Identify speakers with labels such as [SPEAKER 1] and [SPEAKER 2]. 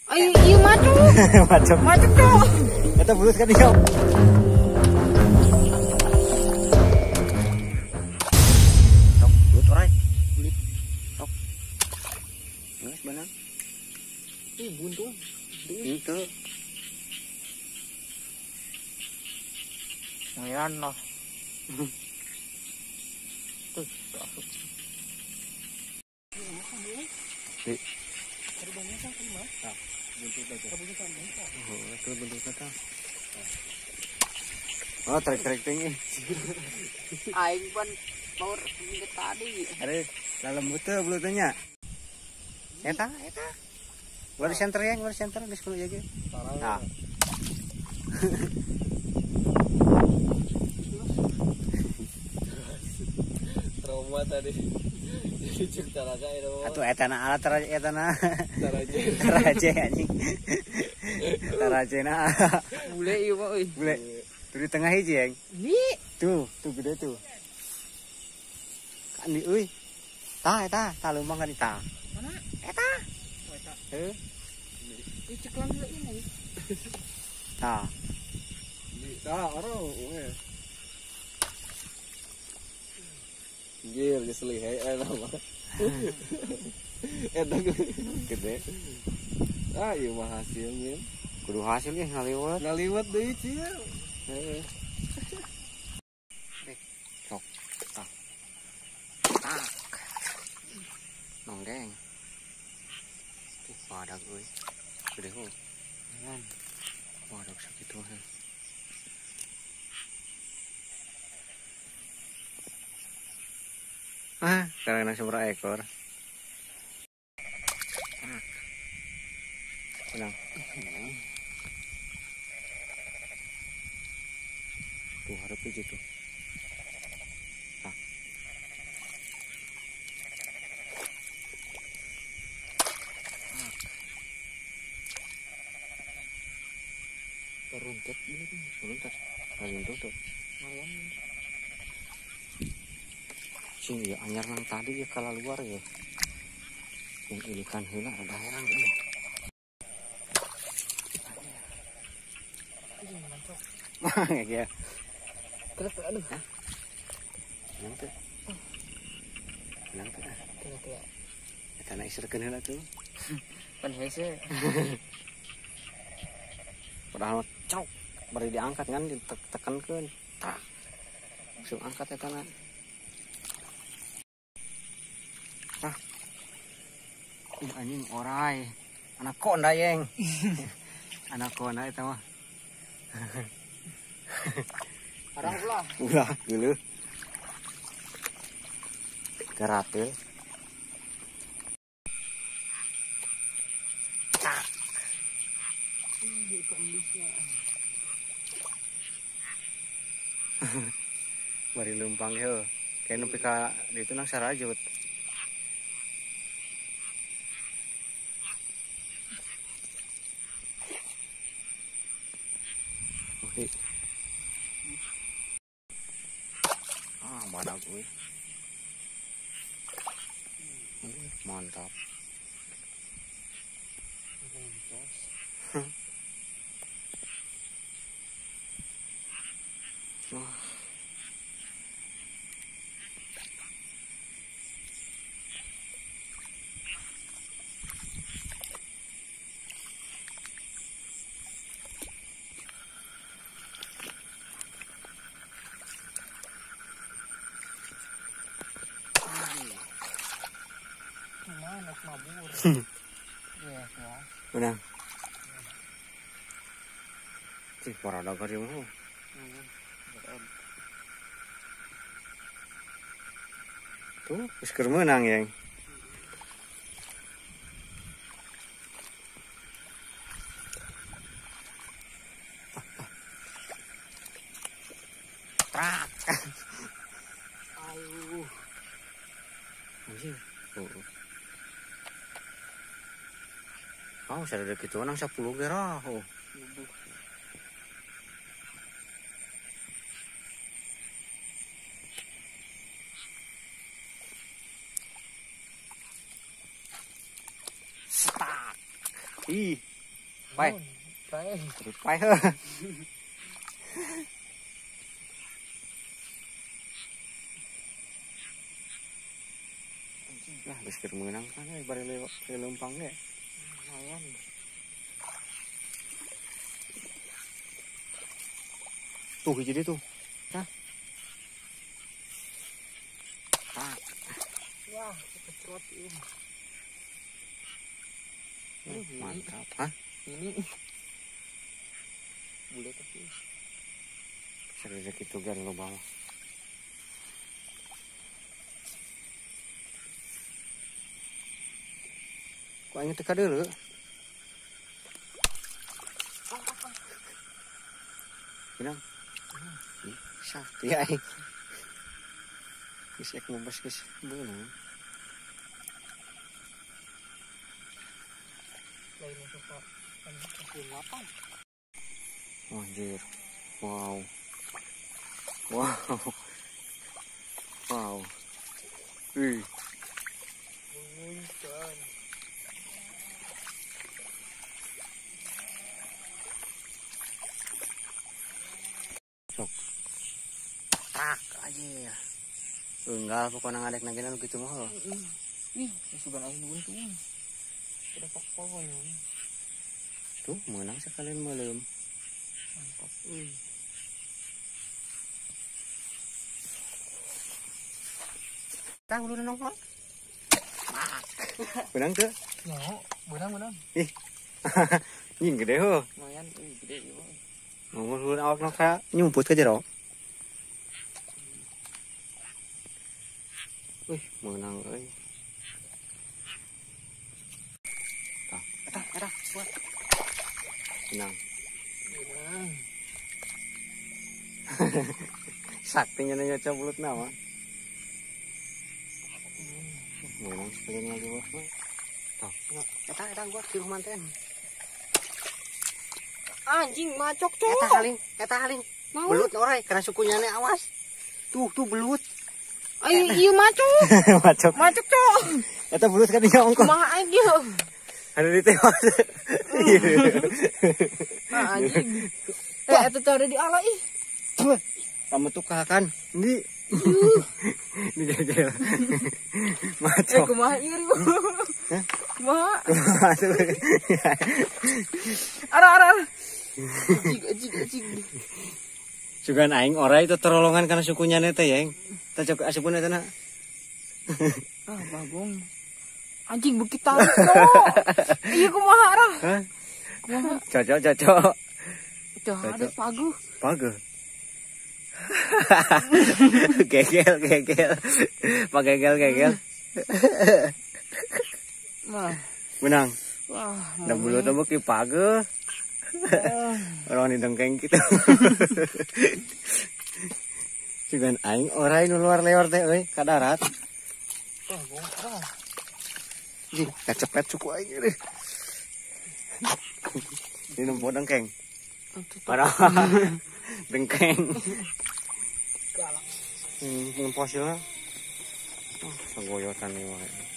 [SPEAKER 1] Ayo, iya macam. Macam dong.
[SPEAKER 2] Kita bulut kan dia. Tok, bulut orang. Bulut. Tok. Nges benang.
[SPEAKER 1] Buntu.
[SPEAKER 2] Itu.
[SPEAKER 1] Ngayon lah. Tuh, masuk.
[SPEAKER 2] Di.
[SPEAKER 1] Oh,
[SPEAKER 2] itu bentuk kata. Oh, trek-trek tinggi.
[SPEAKER 1] Aing pun mau minggu tadi.
[SPEAKER 2] Ada dalam butuh belutnya. Eta. Luar center yang, luar center di 10 aja. Nah.
[SPEAKER 3] Trauma tadi. Jadi cek taraga itu.
[SPEAKER 2] Atuh etana alat etana. Taraje anjing. Tarajena.
[SPEAKER 1] Bule ieu mah euy.
[SPEAKER 2] Bule. Tuh di tengah hiji, yang.
[SPEAKER 1] Nih.
[SPEAKER 2] Tuh gede tuh. Kan di euy. Tah lumbang kan tah.
[SPEAKER 1] Mana?
[SPEAKER 2] Eta.
[SPEAKER 1] Eta.
[SPEAKER 2] Heuh.
[SPEAKER 1] Ih ceklan heula ini.
[SPEAKER 2] Tah.
[SPEAKER 3] Aro. Gil, geus lihai eta mah. Eta gede. Ah, ieu mah hasilnya.
[SPEAKER 2] Kudu hasil ge ngaliwat.
[SPEAKER 3] Ngaliwat deui cieu.
[SPEAKER 2] Heeh. Sok. Tah. Nonggeng. Wadah euy. Gede ho. Kan. Wadah sakitu heuh. Sekarang langsung berekor. Tenang. Tuh harap aja tuh. Nah.
[SPEAKER 3] Teruntet gitu.
[SPEAKER 2] Sebentar. Kalian tutup. Cing ya anyar nang tadi ya kala luar ya. Yang ilikan heula ada herang ya. Mana ya?
[SPEAKER 1] Terus aduh.
[SPEAKER 2] Nanti.
[SPEAKER 1] Tuh.
[SPEAKER 2] Eta na iserkeun heula tuh.
[SPEAKER 1] Pan hese.
[SPEAKER 2] Padahal cok bari diangkat kan ditekankeun. Tah. Langsung angkat eta na. Tah. Anjing orai. Anak konda yeng. Anak konda eta mah.
[SPEAKER 1] Arang ulah.
[SPEAKER 2] Ulah geuleuh. Garatel. Bari leumpang heuh. Kayak nepi ka ditu nang sarajut. Oke. Badak gue. Mantap. Wah.
[SPEAKER 1] Mana mabur. Ya, kelas.
[SPEAKER 2] Menang. Cih, parada ka dieu mah. Tuh, geus keur meunang yang. Prak. Aduh. Anjing. Oh, sadada kitu nang 10 ge rah. Ih, Pai.
[SPEAKER 1] Pai.
[SPEAKER 2] Pai heuh. Lah geus keur meunang kan bari leumpang ge.
[SPEAKER 1] Lumayan.
[SPEAKER 2] Tuh hiji deui tuh. Tah. Tah.
[SPEAKER 1] Wah, kecrot ini.
[SPEAKER 2] Mantap. Hah?
[SPEAKER 1] Ini bule tapi
[SPEAKER 2] Rezeki tuh gan lo bawa. Kok ingin teka dulu? Benang. Sakti ya. Kis ek ngobas kis benang.
[SPEAKER 1] lain suka kan kasih makan.
[SPEAKER 2] Anjir. Wow. Wow. Wow. Wih.
[SPEAKER 1] Menguncan.
[SPEAKER 2] Sok. Tak aja. Enggak pokoknya ngadek naginan gitu mah.
[SPEAKER 1] Ih, sudah angin buntung. Udah pokoknya.
[SPEAKER 2] Tuh menang sekalian malam.
[SPEAKER 1] Mantap.
[SPEAKER 2] Tahu lu nongol. Benang tuh.
[SPEAKER 1] No, benang.
[SPEAKER 2] Ih. Nhìn gede ho.
[SPEAKER 1] Lumayan, gede juga.
[SPEAKER 2] Nongol lu awak nokra nyumput ke jero. Wih, menang euy. Tah, eta buat. Menang.
[SPEAKER 1] Benang.
[SPEAKER 2] Saktinya nanya cobulut nama. Menang sekalian lagi bos. Tuh, eta gua di rumah manten.
[SPEAKER 1] Anjing macok tuh.
[SPEAKER 2] Eta haling. Belut orai karena sukunya nih awas. Tuh belut.
[SPEAKER 1] Ayo, iya macok.
[SPEAKER 2] Macok.
[SPEAKER 1] Macok tuh.
[SPEAKER 2] Eta belut kan dia ongkos.
[SPEAKER 1] Kumaha aja.
[SPEAKER 2] Ada di tengok.
[SPEAKER 1] Anjing. Eta tuh ada di ala ih.
[SPEAKER 2] Kamu tuh kakan. Ini. Ini jajal. Macok.
[SPEAKER 1] Kumaha iri. Kumaha? Ara. Ajig.
[SPEAKER 2] Sugan aing ora itu terolongan karena sukunya teh yang. Tah cok asupun eta na.
[SPEAKER 1] Ah, bagong. Anjing bukit tarik no. Iya kumaha ara?
[SPEAKER 2] Hah?
[SPEAKER 1] Kumaha?
[SPEAKER 2] Cocok.
[SPEAKER 1] Itu ada pagu.
[SPEAKER 2] Pagu. Gegel. Pagegel.
[SPEAKER 1] Nah,
[SPEAKER 2] Menang.
[SPEAKER 1] wah.
[SPEAKER 2] Da bulu teh beuki pagu. Orang didengkeng gitu. Sugan aing orai nu luar leor teh euy ka darat.
[SPEAKER 1] Bagong ara.
[SPEAKER 2] Ih, kacepet suku aing euy. Ini nempo dengkeng. Parah. Dengkeng.
[SPEAKER 1] Galak.
[SPEAKER 2] Nempo hasilna. Oh, sagoyotan nih wae.